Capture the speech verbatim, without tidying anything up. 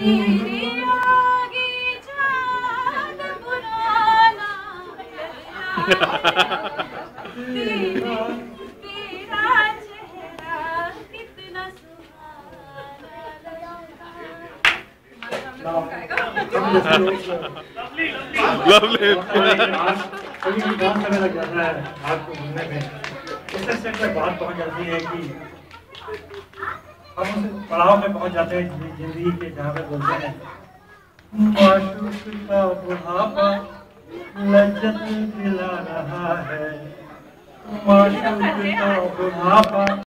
तेरी आगे चांद पुराना तेरी तेरा चेहरा कितना सुहाना लवली कभी भी बहुत समय लग जाता है बात को भूलने में। इससे सिर्फ तक बात पहुंच जाती है कि हम उस पड़ाव में पहुंच जाते हैं जिंदगी के जहाँ पे बोलते हैं माशूक का बुढ़ापा लज्जत दिला रहा है, माशूक का बुढ़ापा